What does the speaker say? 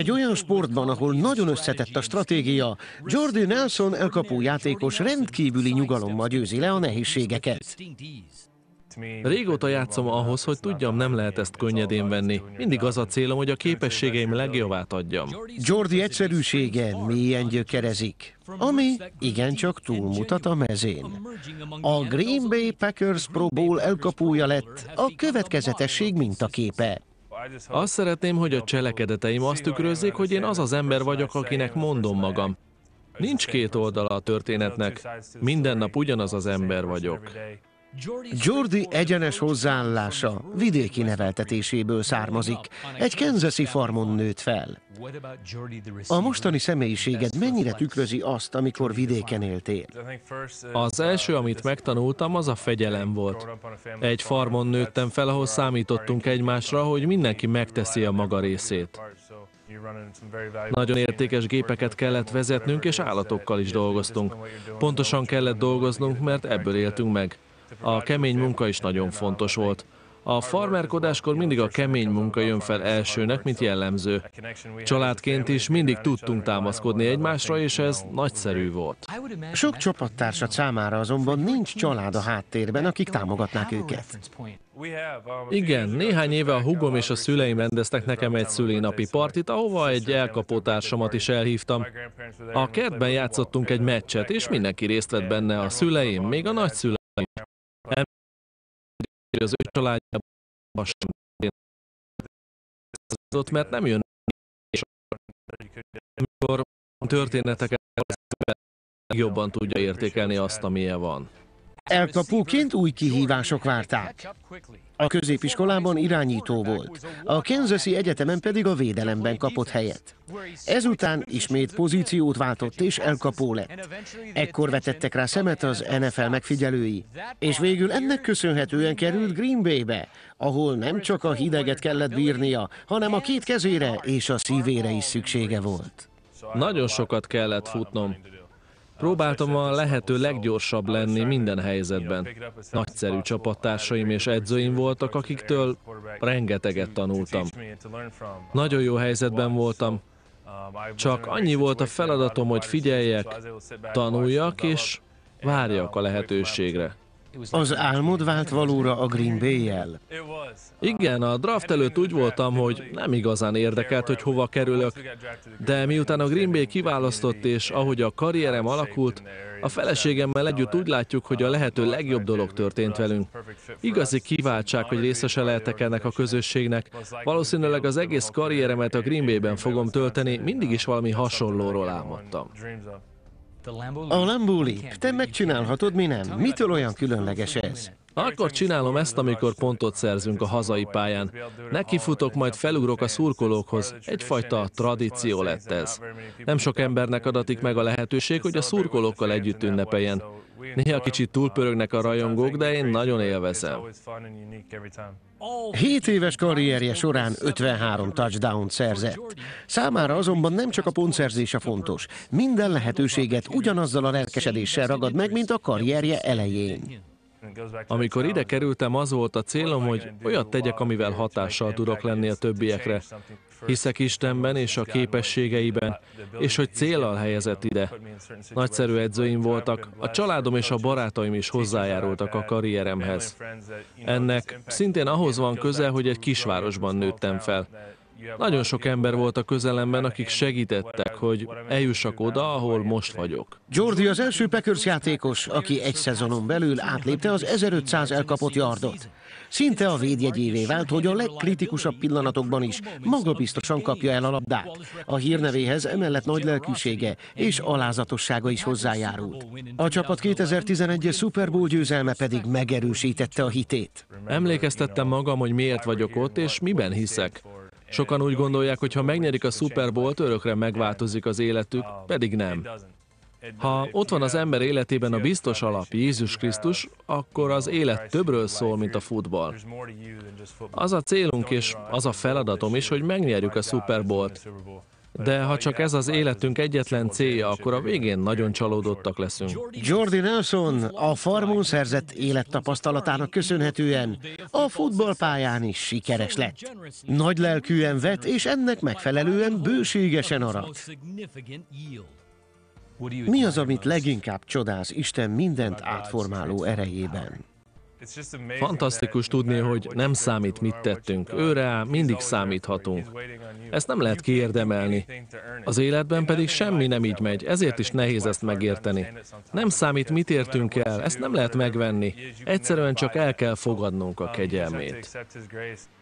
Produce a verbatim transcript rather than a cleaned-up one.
Egy olyan sportban, ahol nagyon összetett a stratégia, Jordy Nelson El Capo játékos rendkívüli nyugalommal győzi le a nehézségeket. Régóta játszom ahhoz, hogy tudjam, nem lehet ezt könnyedén venni. Mindig az a célom, hogy a képességeim legjobbát adjam. Jordy egyszerűsége mélyen gyökerezik, ami igencsak túlmutat a mezén. A Green Bay Packers Pro Bowl El Capója lett a következetesség mintaképe. Azt szeretném, hogy a cselekedeteim azt tükrözzék, hogy én az az ember vagyok, akinek mondom magam. Nincs két oldala a történetnek, minden nap ugyanaz az ember vagyok. Jordy egyenes hozzáállása vidéki neveltetéséből származik. Egy kansasi farmon nőtt fel. A mostani személyiséged mennyire tükrözi azt, amikor vidéken éltél? Az első, amit megtanultam, az a fegyelem volt. Egy farmon nőttem fel, ahol számítottunk egymásra, hogy mindenki megteszi a maga részét. Nagyon értékes gépeket kellett vezetnünk, és állatokkal is dolgoztunk. Pontosan kellett dolgoznunk, mert ebből éltünk meg. A kemény munka is nagyon fontos volt. A farmerkodáskor mindig a kemény munka jön fel elsőnek, mint jellemző. Családként is mindig tudtunk támaszkodni egymásra, és ez nagyszerű volt. Sok csapattársad számára azonban nincs család a háttérben, akik támogatnák őket. Igen, néhány éve a húgom és a szüleim rendeztek nekem egy szülinapi partit, ahova egy El Capo társamat is elhívtam. A kertben játszottunk egy meccset, és mindenki részt vett benne, a szüleim, még a nagyszüleim. Az ő családjában sem mert nem jön, és amikor történeteket jobban tudja értékelni azt, amilyen van. El Capóként új kihívások várták. A középiskolában irányító volt, a Kansasi Egyetemen pedig a védelemben kapott helyet. Ezután ismét pozíciót váltott és El Capo lett. Ekkor vetettek rá szemet az en ef el megfigyelői, és végül ennek köszönhetően került Green Baybe, ahol nem csak a hideget kellett bírnia, hanem a két kezére és a szívére is szüksége volt. Nagyon sokat kellett futnom. Próbáltam a lehető leggyorsabb lenni minden helyzetben. Nagyszerű csapattársaim és edzőim voltak, akiktől rengeteget tanultam. Nagyon jó helyzetben voltam. Csak annyi volt a feladatom, hogy figyeljek, tanuljak és várjak a lehetőségre. Az álmod vált valóra a Green Bay-jel? Igen, a draft előtt úgy voltam, hogy nem igazán érdekelt, hogy hova kerülök, de miután a Green Bay kiválasztott, és ahogy a karrierem alakult, a feleségemmel együtt úgy látjuk, hogy a lehető legjobb dolog történt velünk. Igazi kiváltság, hogy részese lehetek ennek a közösségnek. Valószínűleg az egész karrieremet a Green Bay-ben fogom tölteni, mindig is valami hasonlóról álmodtam. A Lambeau Leap, te megcsinálhatod, mi nem? Mitől olyan különleges ez? Akkor csinálom ezt, amikor pontot szerzünk a hazai pályán. Nekifutok, majd felugrok a szurkolókhoz. Egyfajta tradíció lett ez. Nem sok embernek adatik meg a lehetőség, hogy a szurkolókkal együtt ünnepeljen. Néha kicsit túlpörögnek a rajongók, de én nagyon élvezem. Hét éves karrierje során ötvenhárom touchdown szerzett. Számára azonban nem csak a pontszerzése fontos. Minden lehetőséget ugyanazzal a lelkesedéssel ragad meg, mint a karrierje elején. Amikor ide kerültem, az volt a célom, hogy olyat tegyek, amivel hatással tudok lenni a többiekre. Hiszek Istenben és a képességeiben, és hogy céllal helyezett ide. Nagyszerű edzőim voltak, a családom és a barátaim is hozzájárultak a karrieremhez. Ennek szintén ahhoz van köze, hogy egy kisvárosban nőttem fel. Nagyon sok ember volt a közelemben, akik segítettek, hogy eljussak oda, ahol most vagyok. Jordy az első Packers játékos, aki egy szezonon belül átlépte az ezerötszáz elkapott yardot. Szinte a védjegyévé vált, hogy a legkritikusabb pillanatokban is magabiztosan kapja el a labdát. A hírnevéhez emellett nagy lelkűsége és alázatossága is hozzájárult. A csapat kétezer-tizenegyes Super Bowl győzelme pedig megerősítette a hitét. Emlékeztettem magam, hogy miért vagyok ott és miben hiszek. Sokan úgy gondolják, hogy ha megnyerik a Super Bowl-t, örökre megváltozik az életük, pedig nem. Ha ott van az ember életében a biztos alap, Jézus Krisztus, akkor az élet többről szól, mint a futball. Az a célunk és az a feladatom is, hogy megnyerjük a Super Bowl-t. De ha csak ez az életünk egyetlen célja, akkor a végén nagyon csalódottak leszünk. Jordy Nelson a farmon szerzett élettapasztalatának köszönhetően a futballpályán is sikeres lett. Nagy lelkűen vet, és ennek megfelelően bőségesen arat. Mi az, amit leginkább csodálsz Isten mindent átformáló erejében? Fantasztikus tudni, hogy nem számít, mit tettünk. Őre mindig számíthatunk. Ezt nem lehet kiérdemelni. Az életben pedig semmi nem így megy, ezért is nehéz ezt megérteni. Nem számít, mit értünk el, ezt nem lehet megvenni. Egyszerűen csak el kell fogadnunk a kegyelmét.